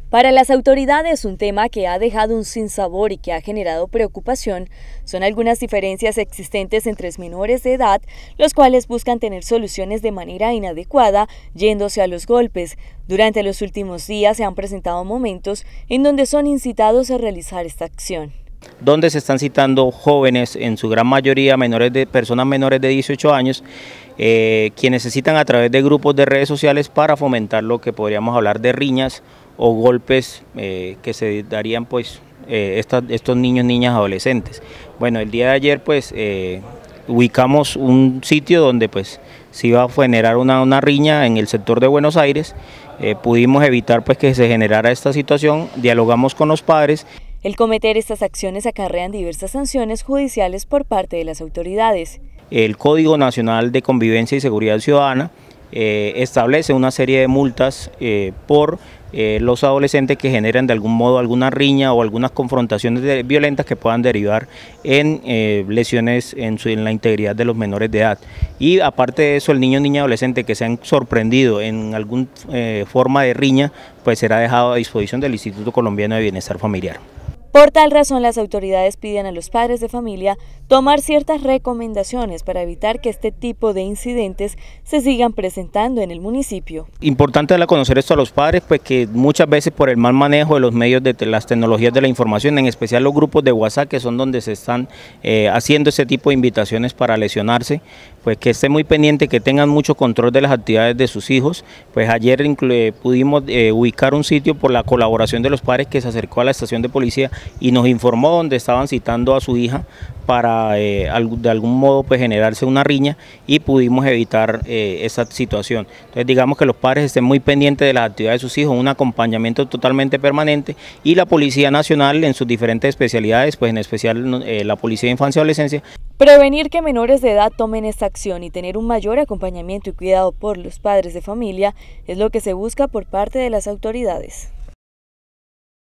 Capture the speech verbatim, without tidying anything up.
Para las autoridades, un tema que ha dejado un sinsabor y que ha generado preocupación son algunas diferencias existentes entre menores de edad, los cuales buscan tener soluciones de manera inadecuada, yéndose a los golpes. Durante los últimos días se han presentado momentos en donde son incitados a realizar esta acción. Donde se están citando jóvenes, en su gran mayoría menores de personas menores de dieciocho años, eh, quienes se citan a través de grupos de redes sociales para fomentar lo que podríamos hablar de riñas o golpes eh, que se darían pues eh, estas, estos niños, niñas, adolescentes. Bueno, el día de ayer pues eh, ubicamos un sitio donde pues se iba a generar una, una riña en el sector de Buenos Aires. Eh, pudimos evitar pues que se generara esta situación, dialogamos con los padres. El cometer estas acciones acarrean diversas sanciones judiciales por parte de las autoridades. El Código Nacional de Convivencia y Seguridad Ciudadana eh, establece una serie de multas eh, por eh, los adolescentes que generan de algún modo alguna riña o algunas confrontaciones de, violentas que puedan derivar en eh, lesiones en, su, en la integridad de los menores de edad. Y aparte de eso, el niño o niña adolescente que se han sorprendido en alguna eh, forma de riña, pues será dejado a disposición del Instituto Colombiano de Bienestar Familiar. Por tal razón, las autoridades piden a los padres de familia tomar ciertas recomendaciones para evitar que este tipo de incidentes se sigan presentando en el municipio. Importante darle a conocer esto a los padres, pues que muchas veces por el mal manejo de los medios de las tecnologías de la información, en especial los grupos de WhatsApp, que son donde se están eh, haciendo ese tipo de invitaciones para lesionarse, pues que estén muy pendientes, que tengan mucho control de las actividades de sus hijos. Pues ayer pudimos eh, ubicar un sitio por la colaboración de los padres que se acercó a la estación de policía y nos informó donde estaban citando a su hija para eh, de algún modo pues generarse una riña, y pudimos evitar eh, esa situación. Entonces digamos que los padres estén muy pendientes de las actividades de sus hijos, un acompañamiento totalmente permanente, y la Policía Nacional en sus diferentes especialidades, pues en especial eh, la Policía de Infancia y Adolescencia. Prevenir que menores de edad tomen esta acción y tener un mayor acompañamiento y cuidado por los padres de familia es lo que se busca por parte de las autoridades.